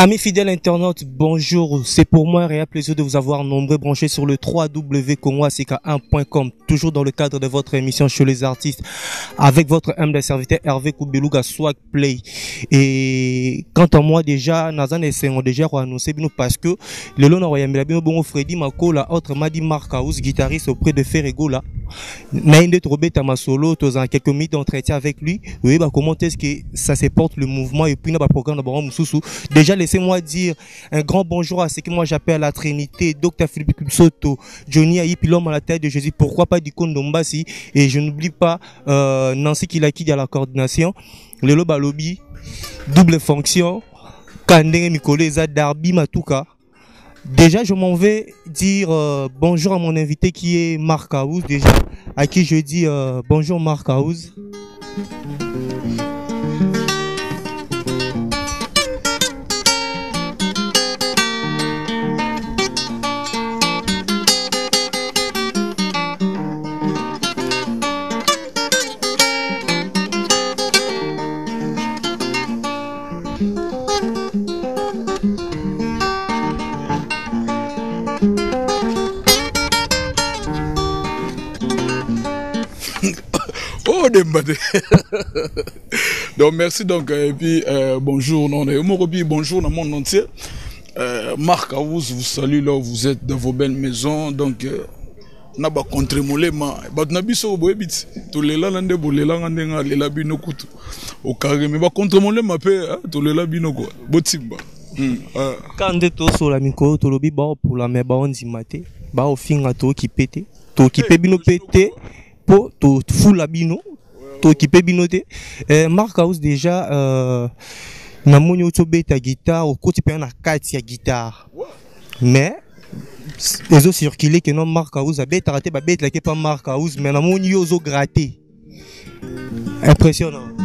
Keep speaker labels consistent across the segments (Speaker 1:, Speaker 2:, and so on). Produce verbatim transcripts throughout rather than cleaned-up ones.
Speaker 1: Amis fidèles internautes, bonjour. C'est pour moi un réel plaisir de vous avoir nombreux branchés sur le w w w point congo a c k un point com, toujours dans le cadre de votre émission chez les artistes, avec votre humble serviteur Hervé Koubelouga Swag Play. Et quant à moi, déjà, Nazan et Sengo déjà annoncé parce que le long de bien bon Freddy Makola, autre m'a dit Marc House, guitariste auprès de Ferrego là. Naïnde Trobet à ma solo, tous en quelques minutes d'entretien avec lui. Oui, bah comment est-ce que ça se porte le mouvement et puis n'a pas programme d'abord Moussou. Déjà, laissez-moi dire un grand bonjour à ce que moi j'appelle la Trinité, Docteur Philippe Soto, Johnny Aïe, puis l'homme à la tête de Jésus, pourquoi pas du Kondombasi, et je n'oublie pas euh, Nancy Kilaki à la coordination, le Loba Lobby, double fonction, Kandenge Mikole, Darby Matuka. Déjà, je m'en vais dire euh, bonjour à mon invité qui est Marc House, déjà, à qui je dis euh, bonjour Marc House.
Speaker 2: Donc merci donc et puis euh, bonjour non bonjour dans le monde entier. euh, Marc House vous salue là où vous êtes dans vos belles maisons. Donc na ba contre molema ba na biso boebit to lela lande bolela ndenga lela bino kutu au carré mais ba contre molema pe to lela bino ko botimba
Speaker 1: quand de to sur la micro to lobi ba pour la mais ba on dit maté ba au finga to qui pété to qui pe bino pété pour to full la bino qui peut binoter. Marc House déjà euh, na moni autobe ta guitare au côté pe na quatre ya guitare. Mais les autres circulé que non Marc House a bête raté ba bête là que pas Marc House mais na moni yo zo gratté. Impressionnant.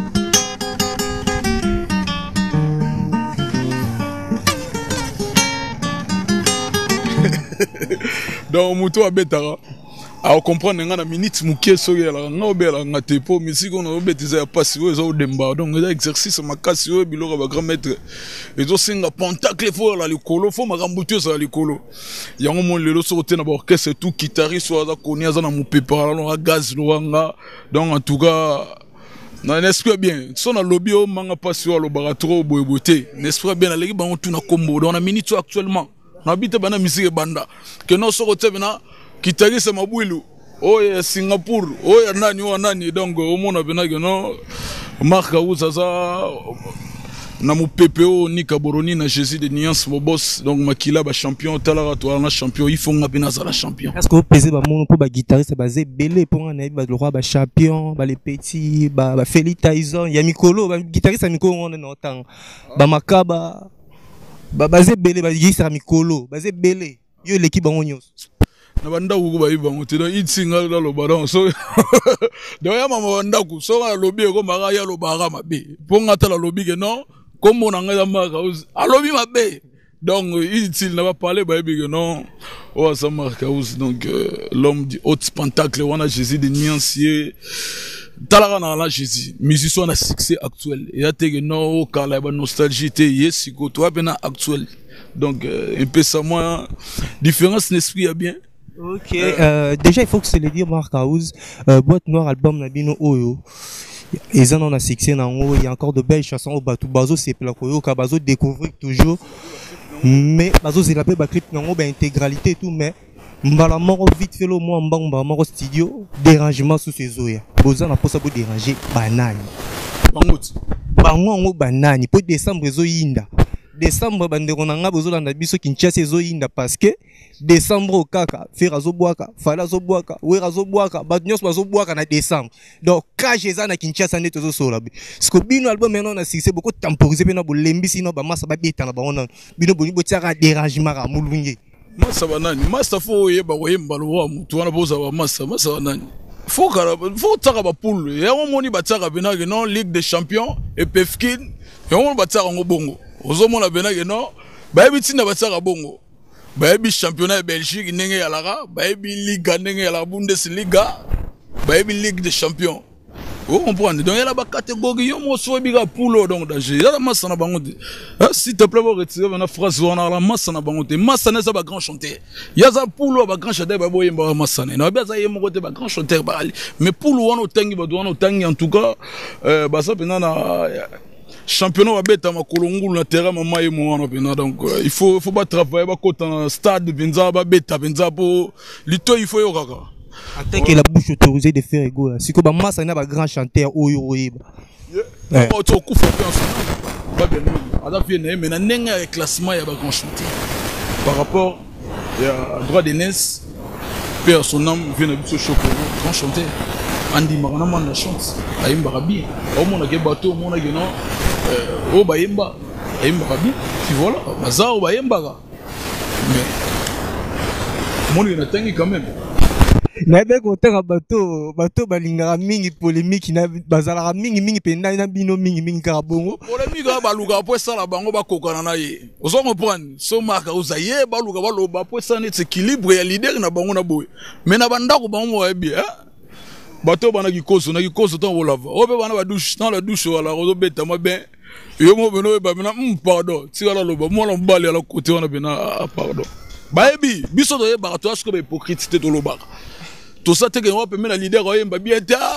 Speaker 2: Donc moto a bête alors comprendre nga na minute mukie soki la nga obela nga tepo musique on obetiza ya pasi o zo demba donc les exercice makasi o biloko ba grand maître ezo singa pentacle fo la likolo fo makambutu ça likolo yango mon lelo so te na ba orchestre tout guitariste so za koni za na mupepa la gaz loanga. Donc en tout cas na n'espère bien son na lobby o manga pasi o lo ba trop boyeboté n'espère bien la ba on tout na combo dans la minute actuellement na bite bana musique banda que non so te bena Guitariste Mabouilou, oh Singapour, oh nani oh nani donc au monde benage non Marc House ça na mu P P O ni Kaboroni na Jésus de Nuance mon boss donc makila ba champion talara toi na champion il faut ngapena za la champion.
Speaker 1: Est-ce que vous pesez ba mon pour ba guitariste basé belé pour un ba le roi ba champion ba les petits ba ba Félix Tyson ya Mikolo ba guitariste Mikolo on est autant ba Makaba ba basé belé ba guitariste Mikolo basé belé yo l'équipe ba onyo
Speaker 2: na banda ku ba iba ngote do itsinga la lo baron so do ya mama banda ku so la lobi ko mara ya lo bara mabe po ngata la lobi ke non comme on nga Marc House a lobi mabe donc il n'a pas parlé ba ibi ke non o ça Marc House donc euh, l'homme du haut pentacle on a Jésus de Nuancier talara na la Jésus musicien na succès actuel et a te que non car la nostalgie te yes ko toi bena actuel donc euh, un peu ça moi différence d'esprit a bien.
Speaker 1: Ok, euh, déjà il faut que c'est le dire Marc House, euh, Boîte Noire album Nabino Oyo. Et ça on a succès dans haut, il y a encore de belles chansons au Batou Bazo c'est placoyo ka Bazo découvrir toujours. Mais Bazo c'est la peu ba clip dans ba intégralité tout mais mbala moro vite fait le moi mbanga moro studio dérangement sous ces oya. Boza na posa bo déranger banani.
Speaker 2: Bangot.
Speaker 1: Bango banani pour décembre zo yinda. Décembre bandeko nanga bozolanda biso Kinshasa ezoyinda parce que décembre kaka faire azobwaka fala azobwaka wera azobwaka badnyos bazobwaka na décembre donc crash eza na Kinshasa ndeto zosola bi parce bino album maintenant na succès beaucoup temporiser pe na bolembi sino ba massa ba beta na baona bino boni botiaka dérangement ka mulunge
Speaker 2: massa banani massa fo yeba ko yemba lo mutu wana boza ba massa massa banani faut kala faut tsaka ba poule ya moni batsaka benage non Ligue des Champions et Pefkin ya moni batsaka ngo bongo ozomona benage non bayebi tinda batsaka bongo bayebi championnat Belgique ndenge ya lara bayebi Liga ndenge ya la Bundesliga bayebi Ligue des Champions Vous comprenez? Donc il y a la catégorie, il y a un poulo donc d'âge. Il y a la masse en bangote. S'il te plaît, vous retirez une phrase on a la masse en bangote. Masse n'est pas grand chanteur. Il y a un poulo, un grand chanteur, bah boy, bah masse n'est. Non, bien ça y est, mon côté, bah grand chanteur, bah. Mais poulo on a tangi, bah on a tangi en tout cas. Bah ça pendant na championnat va bête à ma colongo na terrain maman et moi on a donc il faut faut pas travailler, bah côté stade, benza, bah bête, benza pour l'ito il faut y avoir.
Speaker 1: En tant que la bouche autorisée de faire ego, si comme Massa n'a pas grand chanteur ou yoïb.
Speaker 2: Ouais. Tu as coupé un son. Pas bien. Alors bien, mais na nenga classement il y a pas grand chanteur. Par rapport à droit d'aînesse, père son nom vient de ce chocolat, grand chanteur. Andy Marana man la chance. Aïmba Rabi. Au monde a que bateau, au monde a que non. Au Bayemba. Aïmba Rabi. Puis voilà. Baza au Bayemba. Mais mon il a tangué quand même.
Speaker 1: Nabe côté bateau bateau balingara mingi polémique na bazala mingi mingi penda na bino mingi mingi karabongo
Speaker 2: polémique ba luka po ça la bango ba kokana na ye ozo comprendre so maka uzaye ba luka ba loba po ça net équilibre ya leader na bango na boy mais na banda ko bango wa bien bateau bana ki koso na ki koso ton volava obe bana ba douche dans la douche wala ozo beta ma ben yo mo beno ba bena pardon tigala loba mo la mbali ala côté wana bena pardon ba ebi biso do ye ba to asko ba hypocrite to loba. Tout ça, c'est que on peut mettre le leader, on va bien.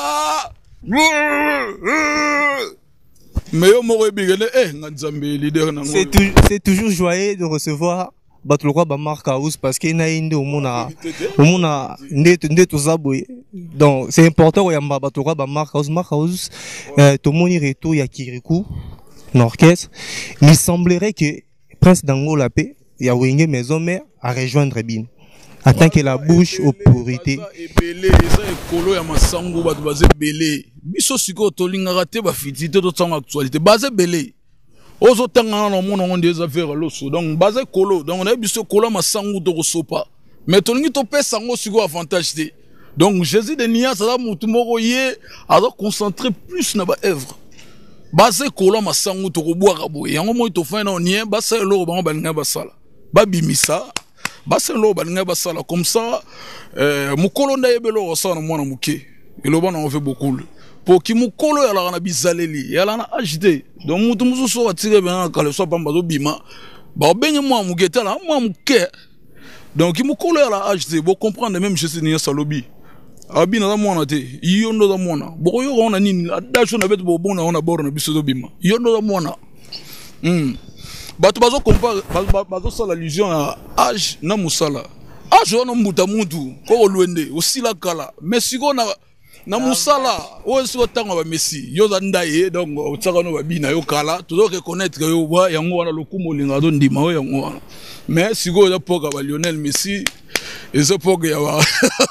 Speaker 2: Mais on m'aurait bien dit,
Speaker 1: c'est toujours joyeux de recevoir Batulwa Bamar Kaous parce qu'il y a une au monde au monde net tout ça. Donc c'est important qu'il y ait Batulwa Bamar Kaous, Markaous, tout le monde y retourne, il y a Kirikou, l'orchestre. Il semblerait que Prince Dango paix, il y a Wenge Maison Mère à rejoindre Bin. En tant que la bouche aux purités.
Speaker 2: Belé, ça est colo ya masango ba basé belé. Biso siko to linga raté ba fitité to tsanga actualité. Basé belé. Ozo tanga na mon on des affaires loso. Donc basé colo. Donc on a biso colo masango to sopa. Mais to lingi to pesa ngo siko avantage té. Donc Jésus de nia ça mutu moko yé azo concentrer plus na ba œuvre. Basé colo masango to ko boire boye. Yango mo to fa na onien basé lo ba balinga basala. Ba bimisa. Bassin lo balinga basala comme ça euh mukolo na yebelo osana mwana muke eloba na on fait beaucoup pour ki mukolo ya la na bizaleli ya la na agité donc mutu muso so atire ben kale so pamba zo bima ba benye mwa mugeta la mwa muke donc ki mukolo ya la agité bo comprendre même je sais ni salobi abi na mwana te yondo da mwana bo yo ona nini adasho na beto bo bona ona boro na biso zo bima yondo da mwana hmm bato bazo compare bazo sala allusion à âge na musala âge wana mbuta mutu ko lwende osila kala mais siko na na musala o siko tanga ba Messi yo za ndaye donc otsaka no ba bina yo kala to reconnaître que yo wa yango wana lokumo linga do ndima yo yango wana mais siko ya poka ba Lionel Messi et ce poka ya wa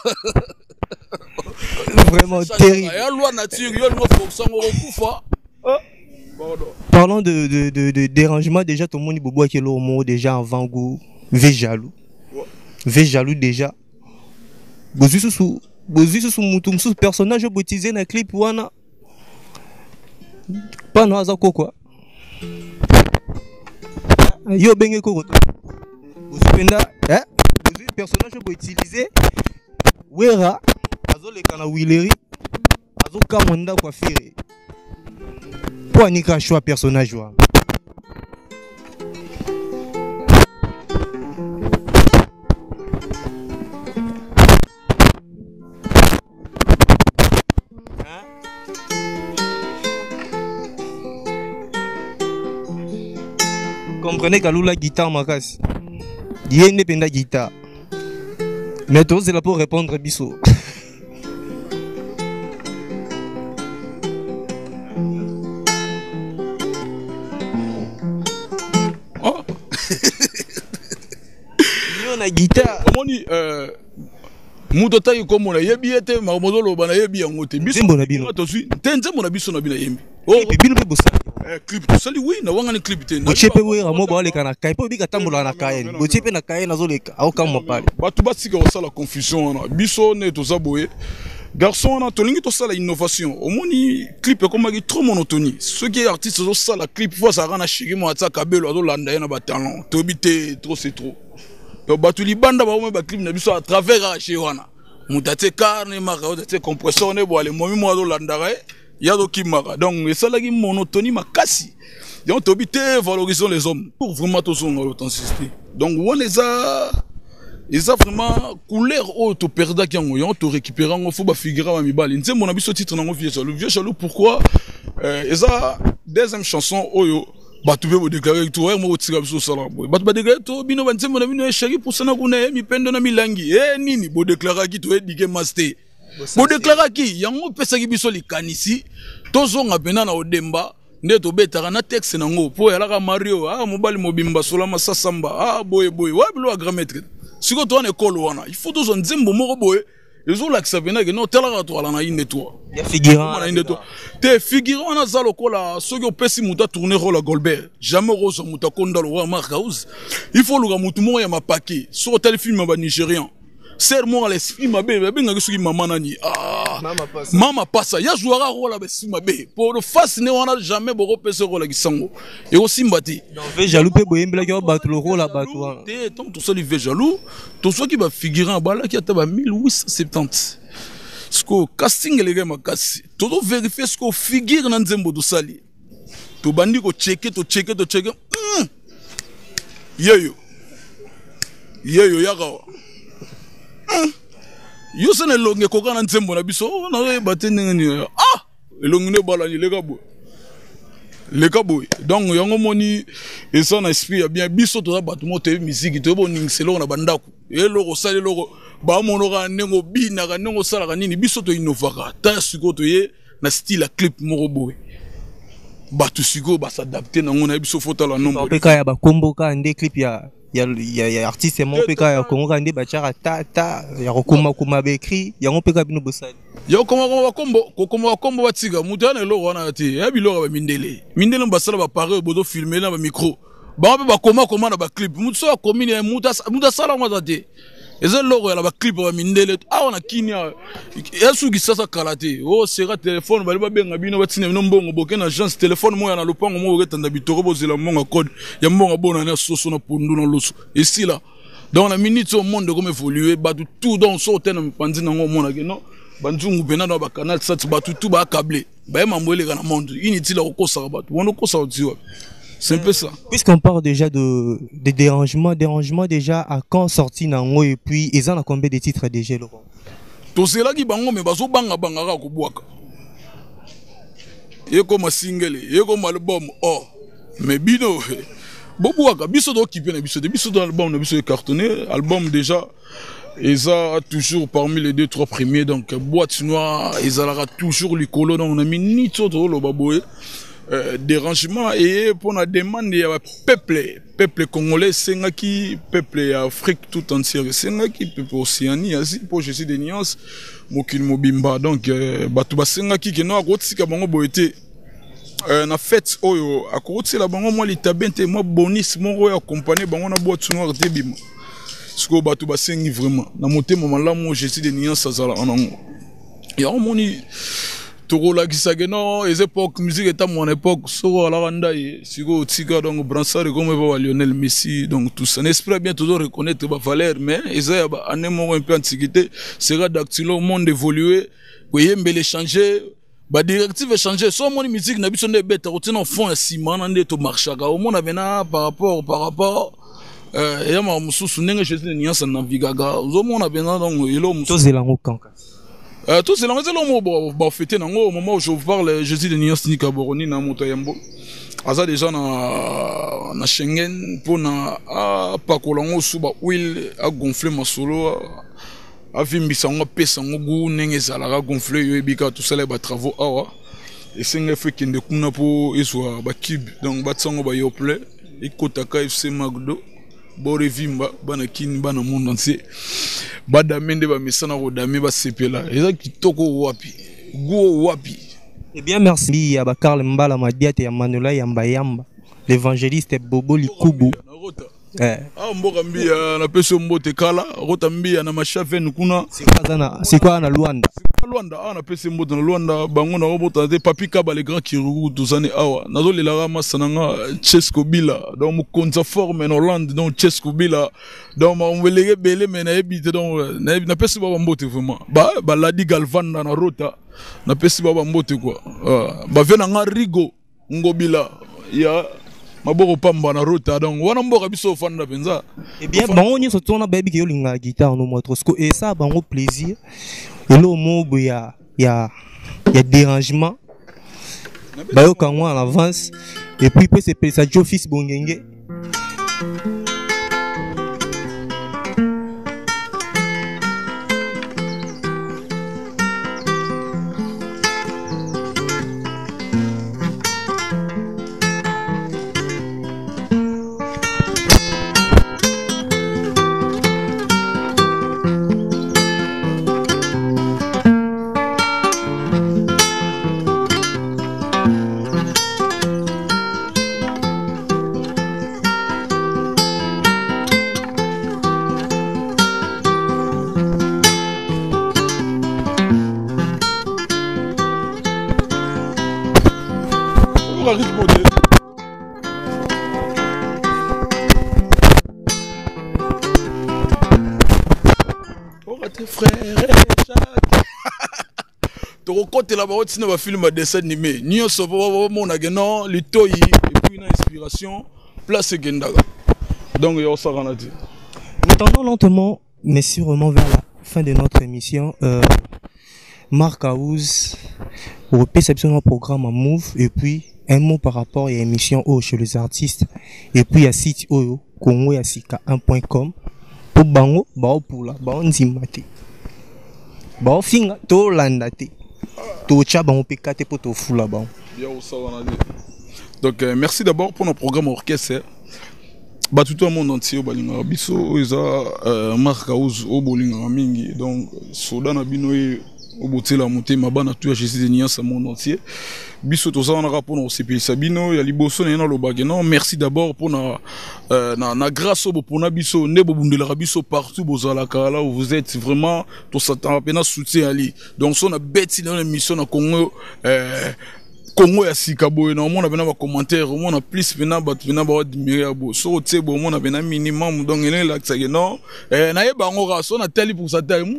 Speaker 1: vraiment terrible
Speaker 2: ya loi nature yo no fonction ko kufa.
Speaker 1: Parlons de, de, de, de dérangement, déjà tout le monde bobo qui est là déjà avant goût, vé jaloux. Vé jaloux déjà. Bozu sous bozu sous moutoum sous personnage baptisé dans le clip wana. Pas no azako quoi. Yo benge koko. Bozu penda, hein? Bozu personnage utilisé. Wera azo le kana Willery. Azo kamanda kwa fire. Pour un choix personnage. Comprenez qu'à la guitare ma casse. Il y a une penda guitare. Mais toi c'est là pour répondre biso. La guitare.
Speaker 2: Comment dit euh Mutota yi comme on a yebi ete ma modolo bana yebi yangote biso
Speaker 1: na bino
Speaker 2: to suis tenze mon biso na bina yembi oh
Speaker 1: bino be bossa
Speaker 2: eh clip to sali oui na wanga ni clip te
Speaker 1: na chepe we ramo ba le kana kai po bika tambola na kai bo chepe na kai na zo le au kam mopale
Speaker 2: batu basika osala confusion na biso ne to zaboye garçon na to lingi to sala innovation au moni clip comme qui trop monotonie ceux qui artistes zo sala clip fois ça rana shiki mo atsa kabelo azo landa na ba talent to bité trop c'est trop. Donc batu libanda ba ba clip na biso à travers chez wana mutate carne maka otate compresseur ne bo ale momi mo do landara ya do kimaka donc et ça la qui monotonie makasi donc to bité valorisons les hommes pour vraiment tout son authenticité donc on les a ils a vraiment couleur auto perda qui ont yo to récupérer on faut ba figurer ma mibali nze mon abiso titre na vieux jaloux vieux jaloux pourquoi euh, ils a deuxième chanson oyo ba tu veux déclarer tout moi au tira biso sala boy ba ba déclarer to bino ba nze mon bino chéri pour ça na kuna mi pendo na milangi eh nini bo déclarer qui to edike master bo déclarer qui yango pesa ki biso likanisi tozonga pena na odemba nde to betaka na texte nango po yalaka Mario ah mobali mobimba sola masasamba ah boy boy wa bilo grand maître siko to na école wana il faut tozo nzembo moko boy ezo lakisa pena ke no telaka to ala na inde toi
Speaker 1: ya figurant
Speaker 2: na inde toi te figurant na zalo kola soki opesi muta tourner rôle à Goldberg jamais rose muta konda lo Mark House il faut luka mutu mo ya mapaki so tel film ba nigérian ser mo ala esprit mabe ba nga soki mama nani ah mama passa mama passa ya jouera rôle ba esprit mabe pour le face ne wana jamais boko pesa rôle ki sango et aussi mbati
Speaker 1: donc ve jaloux pe boyembela ki ba le rôle ba toi
Speaker 2: te donc tout ça li ve jaloux tout ça qui va figurer en bas là qui a ba mille huit cent soixante-dix ce que casting les gars makasi to do vérifier ce que figure na nzembo do sali to bandi ko checker to checker to checker yeyo yeyo yaka yo sene longe koka na nzembo na biso na batene ngani ah elongi ne bala ni leka bo leka bo donc yango moni esa na esprit ya bien biso to ba tumo te musique to bo ningselo na bandako eloko sale loko ba mono ka nengo bina ka nengo sala ka nini biso to innovaka ta siko to ye na style clip moko boy ba tu siko ba s'adapter na ngona biso fota la nombre
Speaker 1: pe ka ya ba kombo ka ande clip ya ya ya artiste mo pe ka ya kongo ka ande ba chara ta ta ya kokuma kuma be écrit ya ngo pe ka bino bosali
Speaker 2: ya koma koma kombo kokoma kombo batika mutana lo wana ti ya biloko ba mindele mindele mbasala ba pare bozo filmer na ba micro ba ba koma koma na ba clip mutso a komini muta muta sala ngwa te eza logo ya ba clip ba mindele a wana kinya esu kisasa kalate o sera téléphone bali ba benga bino batina bino mbongo boke na agence téléphone moya na lopango mo ketanda bitoro bozela monga code ya monga bona na soso na pundu na loso ici là dans la minute au monde comme évoluer ba tout dans so tena mpandi na ngo mona ke no banzungu pena na ba canal sat ba tout ba câblé ba mamwele kana monde inutile ko kosa ba tu wono kosa odziwa. C'est un peu ça.
Speaker 1: Puisqu'on parle déjà de, de dérangements, dérangements déjà à quand sorti Nango et puis ils en ont combien de titres déjà Laurent?
Speaker 2: Tout cela qui bango mais baso banga banga ka kubwaka. Et comme single, et comme album oh mais bino bobwaka biso do kipe na biso de biso dans l'album na biso cartonné album déjà ils ont toujours parmi les deux trois premiers donc boîte noire ils aura toujours les colons donc on a mis ni todo lo baboye. Euh, dérangement et pour la demande il y a peuple peuple congolais sengaki peuple Afrique tout entière sengaki peuple Océanie Asie pour je suis des nuances mokil mobimba donc batu basengaki ke no akotika bango boete na fête oyo akotika bango mo litabente mo bonus mo oyo accompagner bango na boîte noire te bima siko batu basengi vraiment na motema malamu je suis des nuances azala anango ya moni Toro la kisage non, les époques musique est à mon époque, soro la randa et sigo tika donc brassard comme va Lionel Messi donc tout ça. N'espère bien toujours reconnaître ma valeur mais ils ont un moment un peu antiquité, sera dactylo au monde évolué, voyez mais changer, bah directive changer. Soit mon musique n'a besoin de bête, routine en fond et si man ande to marchaka. Au monde avait na par rapport par rapport. Euh, et ma mususu n'engue chez les niances navigaga. Au monde avait na donc il a
Speaker 1: mususu. Tous les langues kanka.
Speaker 2: Euh, tout c'est là, c'est là où on fêter au moment où je vous parle, je dis de Nias Nika Boroni na Moutayambo. Aza déjà na na Schengen pour na a pakolango suba huile a gonfler ma solo a vimbisa ngo pesa ngo gu nenge zala gonfler yo ebika tout ça les ba travaux awa et c'est un fait kinde kuna po iswa ba kib donc ba tsango ba yople ikotaka F C Magdo bore vimba bana kini bana monde entier bada mende ba misana ko dami ba sepela eza kitoko wapi go wapi.
Speaker 1: Eh bien merci ya ba Karl Mbala Madiate ya Manola ya Mbayamba l'évangéliste Bobo Likubu
Speaker 2: eh ah mboka mbia na peso mbote kala rota mbia na machave nkuna
Speaker 1: c'est quoi na c'est quoi na Luanda
Speaker 2: Luanda ah na pese mbote na Luanda bango na robota de papi kaba les grands kirugu tozane awa nazo le la masananga Chesco Bila donc mo konza forme en Hollande donc Chesco Bila donc on velege belé mais na ebite donc na pese baba mbote vraiment ba ba Ladi Galvan na rota na pese baba mbote quoi ba vena nga Rigo ngobila ya maboko pamba na rota donc wana mboka biso fanda penza
Speaker 1: et bien bango nyo so tona baby ke linga guitare no motrosco et ça bango plaisir et là mobo ya ya ya dérangement bayo kangwa en avance et puis peut se pesa jo fils bongenge
Speaker 2: côté là-bas, tu n'as film à dessin animé. Ni on se voit mon agent, les toys et puis une inspiration, place Gendaga. Donc il y a ça qu'on a dit.
Speaker 1: Nous tendons lentement, mais sûrement vers la fin de notre émission. Euh, Marc House, réception d'un programme à Move et puis un mot par rapport à l'émission oh, chez les artistes et puis à site oh, Congo à sika un point com pour bango, bao pour la, bao nzimate, bao finga to landate.
Speaker 2: Donc euh, merci d'abord pour nos programmes orchestre. Bah tout le monde entier au balinga biso isa euh, Marc House au bolinga mingi donc soda na bino au botela monter mabana tout Jésus de Nias à monde entier. Biso to ça on a rapport au C P Sabino ya liboso na lo bageno. Merci d'abord pour na euh, na na grâce au pour na biso ne bobundela biso partout bozala là où vous êtes vraiment tout ça t'en peine soutien ali. Donc on a bêti dans l'émission na Congo euh Congo ya sikabo et normalement on a bien un commentaire on a plus bien bat bien ba admirer abo so tu bon on a bien un minimum donc il est là ça non eh na yeba ngora so na tali pour ça taille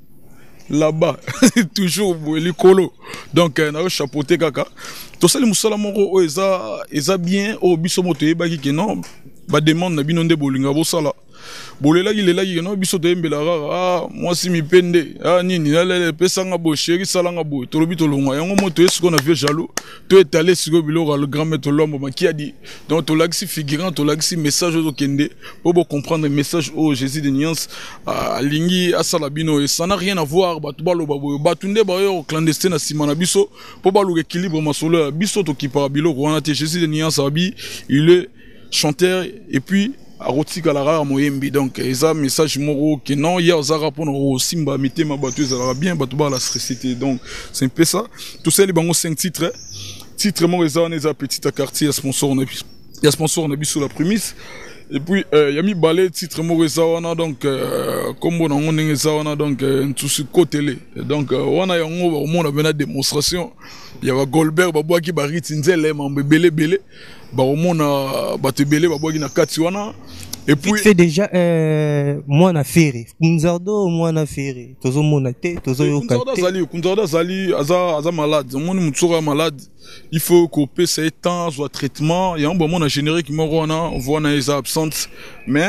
Speaker 2: là-bas toujours les colo donc na yo chapeauté kaka to sali musala moko eza eza bien o biso moto yeba ki non ba demande na bino nde bolinga bo sala bolela ki lela ki non biso to yembela ah moi si mi pende ah nini la la pesa nga bo chéri sala nga bo to lobi to longa yango moto est ce qu'on a fait jaloux to étalé sur biloko le grand maître l'homme ma qui a dit donc to laxi figurant to laxi message au kende pour bon comprendre le message au Jésus de Niance à lingi à salabino et ça n'a rien à voir ba to balo babo batunde ba yo clandestin na simana biso pour balo équilibre masolo biso to ki par biloko wana te Jésus de Niance abi il est chanteur et puis Aroti Kalara Moyembi donc ça message moro que non hier za rapport au Simba mité ma batteuse ça bien batuba la stressité donc c'est un peu ça tout ça les bango cinq titres titre mon ça on est à petit quartier sponsor on est il y a sponsor on est sur la prémisse et puis il y a mis balai titre moro ça on a donc comme on on est ça on a donc tout ce côté donc on a on on a bien la démonstration il y a Goldberg babwa ki bariti nzele mambe belé belé ba omona ba te belé babwa ki na kati wana et puis
Speaker 1: c'est déjà euh moi na ferry kunzardo moi na ferry tozo mona te tozo yoka
Speaker 2: kunzardo zali kunzardo zali aza aza malade moni mutsura malade il faut couper ses temps soit traitement il y a un bon monde générique moko wana on voit na les absentes mais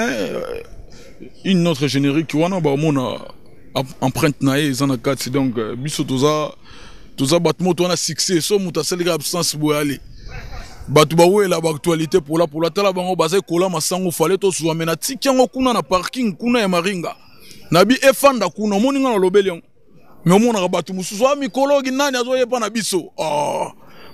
Speaker 2: une autre générique wana ba omona empreinte na ezana kati donc biso toza toza batmo to na succès so muta seli absence bo aller batu ba wela ba actualité pour la pour la tala bango baze kola masango fallait to soa mena tikango kuna na parking kuna ya maringa nabi efanda kuna moninga na lobeli mais omona ka batu mususu amikologi nani azoyepa na biso ah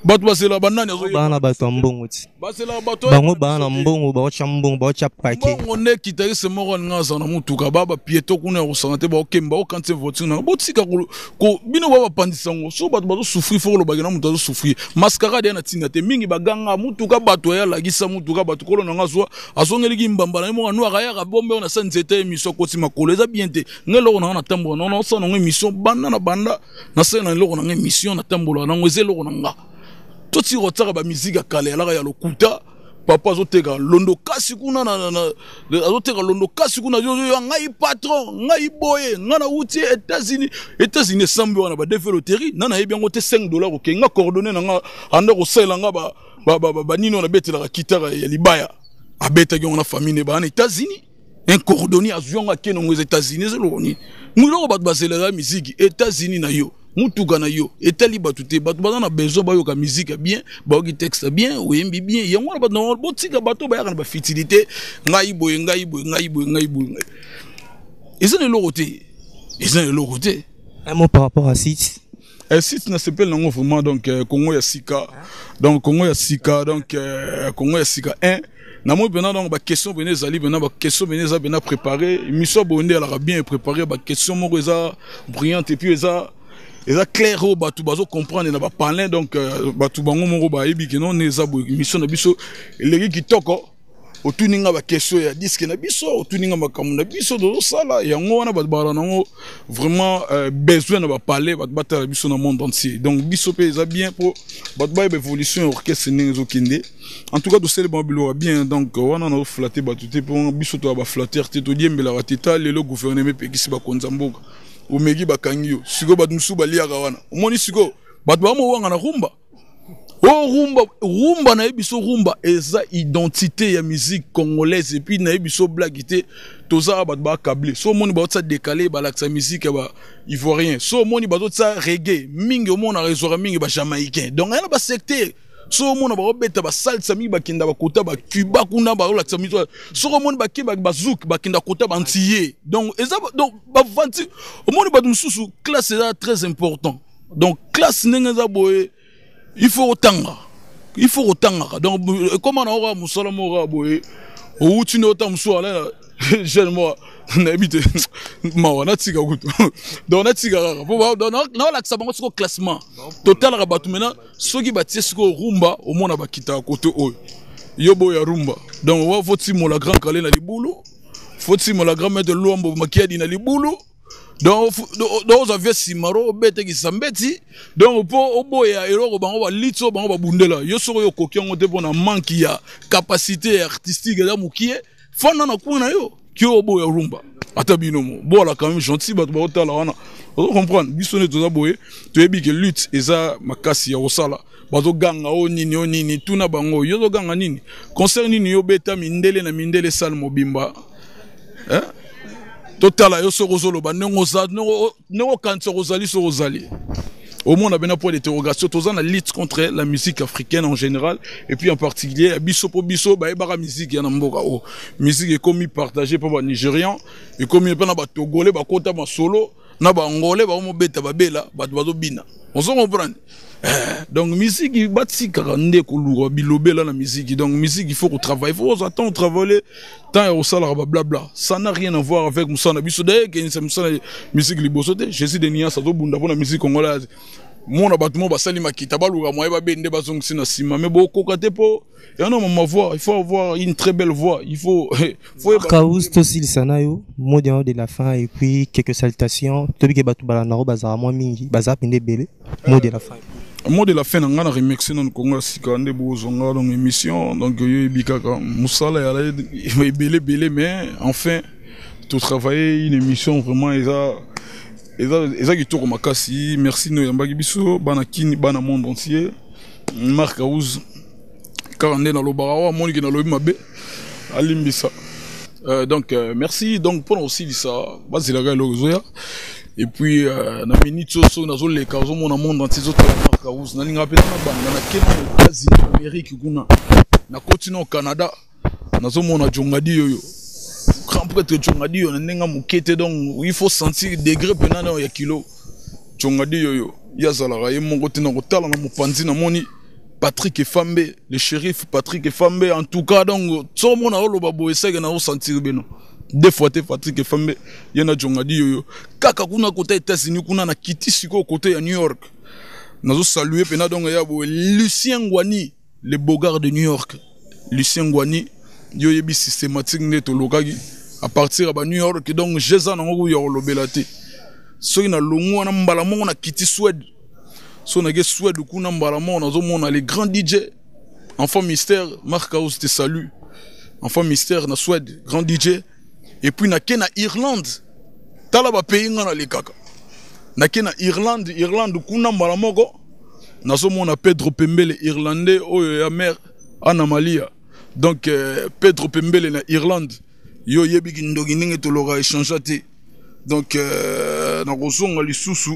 Speaker 2: bato basela banani azo
Speaker 1: bana bato mbongo ti
Speaker 2: basela bato
Speaker 1: bango bana mbongo ba cha mbongo ba cha pake
Speaker 2: mbongo ne kitari se moko ngaza na mutuka baba pieto kuna ya kosangate ba okemba o kanse voiture na botika ko bino baba pandisango so bato bazo souffrir fo lo bagena mutu azo souffrir mascarade na tinga te mingi baganga mutuka bato ya lagisa mutuka bato kolo na ngazo azongeli ki mbamba na mo no akaya ka bombe na sanzete émission ko ti makolo eza bien te ngelo na na tambo non non ça na émission banda na banda na se na lo na émission na tambo na ngweze lo na nga toti rotaka ba musique ya kale ala ya lokuta papa azoteka londo kasi kuna na na azoteka londo kasi kuna yo ngai patron ngai boye ngana uti États-Unis États-Unis sambe wana ba développer na na yebi ngote cinq dollars ke nga coordonner na nga anda ko sela nga ba ba ba nino na betela ka kitara ya libaya abeta yo na famille ne ba na États-Unis un cordonnier azionga ke no États-Unis zeloni mwilo ba basela la musique États-Unis na yo mutuka na yo etali batu te batu bazana besoin ba yo ka musique bien ba yo ki texte bien oyembi bien yango ba no botika bato ba ya ba fitilité ngai boye ngai boye ngai boye ngai boye ils ont le logoté ils ont le logoté
Speaker 1: un mot par rapport à site
Speaker 2: un site na s'appelle non vraiment donc Congo ya Sika donc Congo ya Sika donc Congo ya Sika un na moi bena donc ba question bena zali bena ba question bena za bena préparé mission bonde ala bien préparé ba question mo eza brillante et puis eza eza clair au batu bazo comprendre na ba parler donc batu bango mo ba yebi ke non eza bo mission na biso eleki kitoko otuninga ba question ya disque na biso otuninga makambo na biso do sala yango wana ba bala nango vraiment besoin na ba parler ba batala biso na monde entier donc biso pe eza bien pour ba ba évolution orchestre ninzo kinde en tout cas do sel bon bilo bien donc wana na flatter ba tout pour biso to ba flatter te to diembela ratita le gouvernement pe kisi ba konzamboka omegi bakangio siko ba musu baliaka wana omoni siko bato ba mo wanga na rumba oh rumba rumba na biso rumba eza identité ya musique congolaise et puis na biso blaguité toza bato ba câblé so omoni ba tsa décaler ba la musique ba ivoirien so omoni ba tsa reggae mingi omona réseau mingi ba jamaïcain donc yana ba secteur so mona ba obeta ba salsa mi bakinda ba kota ba Cuba kuna ba la tsamizo so mona ba kiba ba zouk bakinda kota ba ntiyé donc eza donc ba vanti mona ba mususu classe est très important donc classe nenga boye il faut otanga il faut otanga donc comment on aura musala mo boye o uti no tamso ala jeune moi n'habite ma na tika kutu donc na tika pour donc na la ça bango sur classement total rabatu maintenant soki batie siko rumba au mona bakita côté oyo yobo ya rumba donc wa faut mo la grand calé na libulu faut mo la grand mettre lombo makiadi na libulu donc donc avez simaro bete ki sambeti donc po oboya eloko bango ba litso bango ba bundela yo soko yo kokiango te pona manque ya capacité artistique da mukie fana na kuna yo ki oboya rumba ata binomo bola quand même gentil bato ba otala wana on comprendre biso ne toza boye to yebi ke lutte eza makasi ya osala bazo ganga o nini o nini tuna bango yo zo ganga nini concert nini yo beta mindele na mindele sal mobimba hein total yo so rozolo ba nengo za nengo kanso rozali so rozali au monde a bien un point d'interrogation toza na lutte contre la musique africaine en général et puis en particulier biso po biso ba ebara musique ya na mboka o musique est comme partagée par ba nigérian et comme pas na ba togolais ba kota ba solo na ba ngolais ba mo beta ba bela ba bazo bina on se comprend donc musique batika ndé ko lura bilobela na musique donc musique il faut qu'on travaille il faut attendre travailler tant et au salaire blabla ça n'a rien à voir avec musana biso de que c'est musana musique libosote je suis de nia ça do bunda pour musique congolaise mona batmo basali makita baluka moye ba bende bazongisi na sima mais beaucoup côté po et non ma voix il faut avoir une très belle voix il faut faut
Speaker 1: Kausto Silsanayo mot de la fin et puis quelques salutations tobi ke batu bala naro bazara moi mingi baza pende belé mot de la fin
Speaker 2: mot de la fin ngana remixer non Congo Sika nde bozonga dans émission donc yo bikaka musala ya belé belé mais enfin tout travailler une émission vraiment eza eza qui tourne makasi merci no yambaki biso bana kini bana monde entier Marc Aouz karande na lobarawa moni na lobi mabe alimbisa euh, donc euh, merci donc pour aussi ça bazila ga lozoya et puis euh, na minute so na zo le kazo mona monde entier zo Marc Aouz na linga pena na banga na kena Asie Amérique kuna na continent au Canada na zo mona jongadi yoyo grand prêtre Tchongadi yo nenga mukete donc il faut sentir degré penana ya kilo Tchongadi yo yo ya zala ra yemongo tena kotala na mupanzi na moni Patrick Fambe, le shérif Patrick Fambe, en tout cas, donc, tout le monde a eu le babo et c'est qu'on a senti bien. Deux fois, Patrick Fambe, il y en a qui ont dit, yo, kaka kuna côté États-Unis, kuna na kiti siko côté à New York. Nous avons salué, puis donc, Lucien Ngwani, le beau gars de New York. Lucien Ngwani, yo yebi systématique net au lokagi. À partir de New York, donc, j'ai ça dans le yoro belate. So, il y a l'ongo, on a mbalamo, on a quitté Suède. So, on a Suède, on a mbalamo, on a les grands D J. Enfant mystère, Marc House te salue. Enfant mystère, na Suède, grand D J. Et puis, na ken na Irlande. Tala ba pays ngana le kaka. Na ken na Irlande, Irlande, kuna mbalamo go. Na so mon a Pedro Pembele, Irlandais, oh, ya mère, Anna Malia. Donc, euh, Pedro Pembele na Irlande. Yo yebi ki ndogi ninge to lora échange te. Donc euh, na kozonga lisusu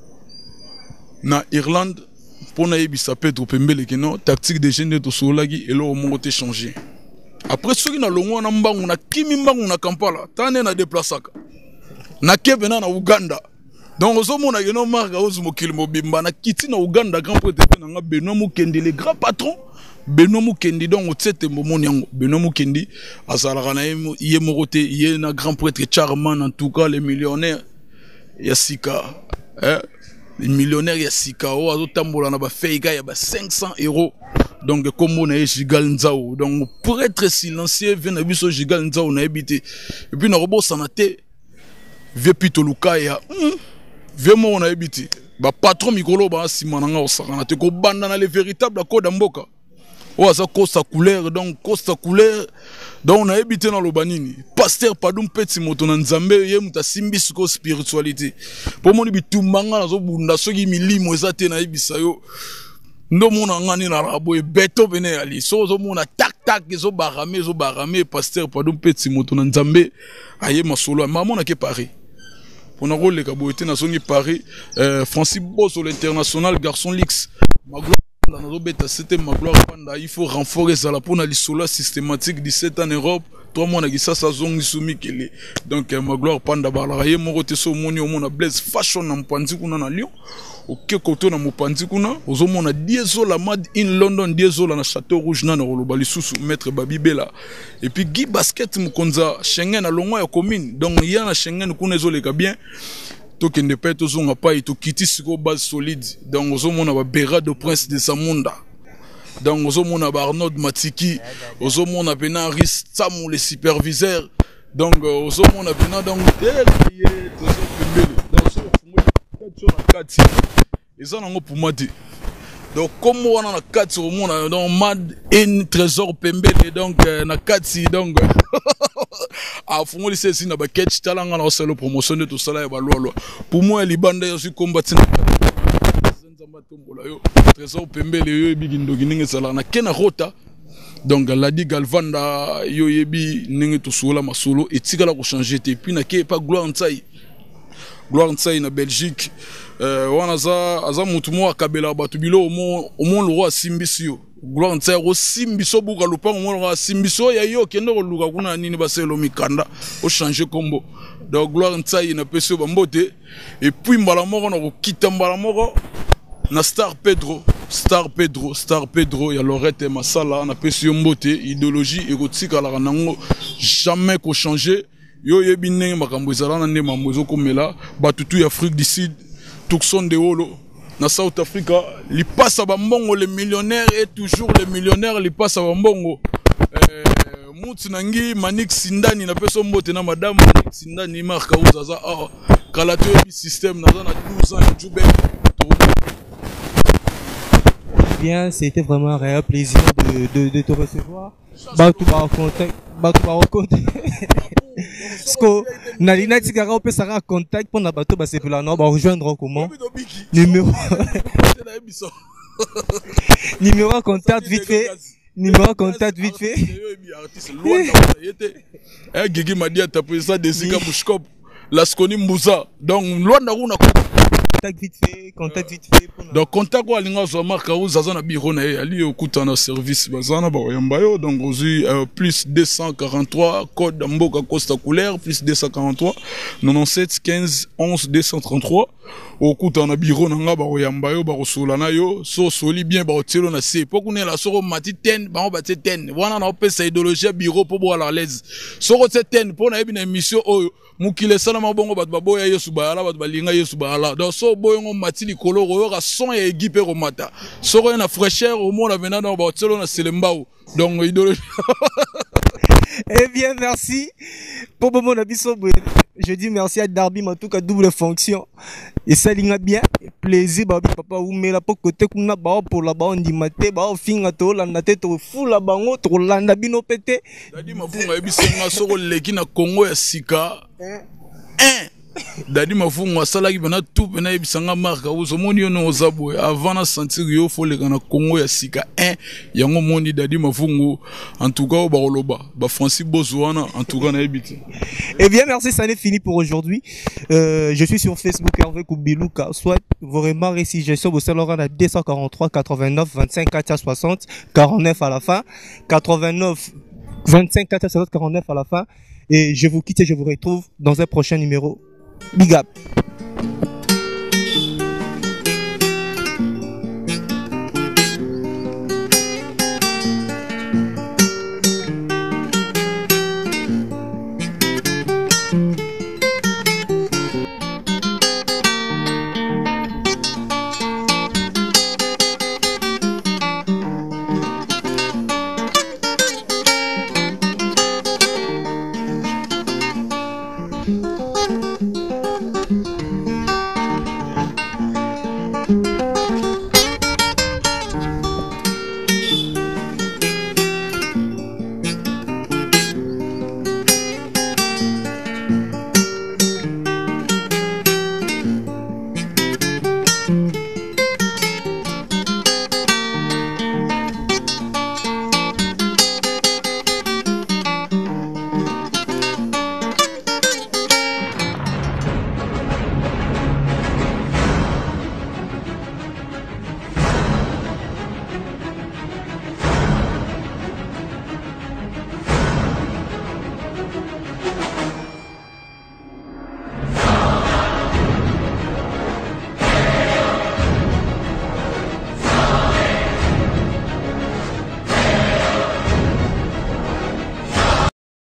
Speaker 2: na Irlande pour na yebi sa Pedro Pembele ke non tactique de génie to solagi et lo mongo te changer. Après soki na longo na mbangu na kimi mbangu na Kampala, tane na déplaçaka. Na kebena na Uganda. Donc ozo mona ke non marga ozo mokili mobimba na kiti na Uganda grand prêtre na nga Benoît Mukendi le grand patron. Benoît Mukendi donc otsete mbomoni yango Benoît Mukendi azalaka na ye morote ye na grand prêtre charmant en tout cas les millionnaires ya sika hein les millionnaires ya sika o azotambola na ba feiga ya ba cinq cents euros donc comme on a Gigal Nzao donc prêtre silencieux vient na biso Gigal Nzao na ebité et puis na robo sanate vie pito lukaya vraiment on a ebité ba patron mikolo ba simananga osakana te ko banda na les véritables code mboka. Oh, ça costa couleur, donc costa couleur. Donc on a habité dans le banini. Pasteur Padoum Petit Moto na Nzambe, yé muta simbi suko spiritualité. Pour moi, il tout manga na zo bunda soki mili moezate na ibisa yo. Ndo mona ngani na rabo e beto bene ali. So zo mona tak tak zo barame zo barame pasteur Padoum Petit Moto na Nzambe. Aye masolo, maman na ke Paris. Pour na rôle ka boete na songi Paris, euh, Francis Bosso l'international garçon Lix. C'était ma gloire panda. Il faut renforcer ça pour la l'isola systématique dix-sept en Europe. Trois mois na gisa sa zone soumis kele. Donc ma gloire panda balaye mon côté so moni au mona blaze fashion na mpanzi kuna na Lyon. Ok koto na mpanzi kuna. Ozo mona dieso la mad in London dieso la na Château Rouge na na rolobali susu maître Babibela. Et puis Guy Basket mukonza Schengen na longo ya commune. Donc il y a na Schengen kuna ezo leka bien. To kende pe to zonga pa ito kiti siko base solide donc ozo mona ba Bera de Prince de Samunda donc ozo mona ba Arnold Matiki ozo mona bena Riz Tsamou le superviseur donc ozo mona bena donc tel ye trésor pembele donc so fungo quatre na kati eza nango pour moi dit donc comme on a na kati au mona donc mad in trésor pembele donc na kati donc a fungo lise si na ba catch talanga na solo promotion de tout ça là ba lolo pour moi libanda yo si combattre nzamba tombola yo trésor pembele yo bigi ndogi ninge sala na kena rota donc la di galvanda yo yebi ninge to sola masolo etikala ko changer te puis na ke pas gloire ntsai gloire ntsai na Belgique euh wana za aza mutu mo akabela batu bilo au moins au moins le roi simbisio gloire ntsai ro simbiso buka lupango mo roi simbiso ya yo kendo ko luka kuna nini baselo mikanda o changer combo donc gloire ntsai na peso bambote et puis mbala moko na ko kita mbala moko na Star Pedro Star Pedro Star Pedro ya Lorette Masala na peso mbote idéologie érotique ala nango jamais ko changer yo yebi ndenge makambo ezala na ndema mbozo komela batutu ya Afrique du Sud Tucson de Holo na South Africa li passe ba mbongo les millionnaires et toujours les millionnaires li passe ba mbongo euh mutu nangi Manik Sindani na peso mbote na madame Manik Sindani marka uzaza ah kalato yebi système na na douze ans Jube.
Speaker 1: Bien, c'était vraiment un réel plaisir de, de, de te recevoir. Bah, tu vas contact, bah, tu vas contact. Parce que, Nalina Tigara, on peut s'arrêter en contact pour la bateau, bah, c'est pour la norme, bah, rejoindre comment? Numéro. Numéro en contact vite fait. Numéro en contact vite fait.
Speaker 2: Eh, Guigui m'a dit à ta présidente de Zika Mouchkop, la Skoni Mouza. Donc, loin d'avoir
Speaker 1: contact vite fait, contact vite fait.
Speaker 2: Donc contact quoi linga zo marka ou zaza na biro na ye ali okuta na service bazana ba yamba yo donc ozi plus deux cent quarante-trois code mboka Costa couleur plus deux cent quarante-trois quatre-vingt-dix-sept quinze onze deux cent trente-trois okuta na biro na nga ba yamba yo ba kosola na yo so soli bien ba otelo na se po kuna la soro mati ten ba ba ten wana na opesa idéologie biro po bo à l'aise soro ten po na ebina émission oyo mukile sana mabongo bat baboya yesu baala bat balinga yesu baala donc so boyongo mati likolo royo son et équipe romata soro na fraîcheur au monde venant dans ba otelo na selembao donc idéologie.
Speaker 1: Eh bien, merci. Pour mon abisso, je dis merci à Darby, mais en tout cas, double fonction. Et ça, il a bien plaisir, babi, papa, ou mais la pour côté, qu'on a pour la bas, on dit maté, bah, au fin, à tout, la tête, au fou, la bas, on trop l'anda, bino pété.
Speaker 2: Dadi, ma fou, ma biso, ma soro, leki na Congo, ya sika. Un. Dadi mafungu asala ki bana tout bena ebisanga marka uzo moni yo no ozabo avant na sentir yo fo le kana Congo ya sika un yango moni dadi mafungu en tout cas ba oloba ba Francis Bozoana en tout cas na ebiti.
Speaker 1: Eh bien merci, ça n'est fini pour aujourd'hui. Euh, je suis sur Facebook Hervé Kubiluka. Soit vos remarques et suggestions vous seront à deux cent quarante-trois quatre-vingt-neuf vingt-cinq quatre cent soixante quarante-neuf à la fin quatre-vingt-neuf vingt-cinq quatre cent soixante quarante-neuf à la fin et je vous quitte et je vous retrouve dans un prochain numéro. Big up.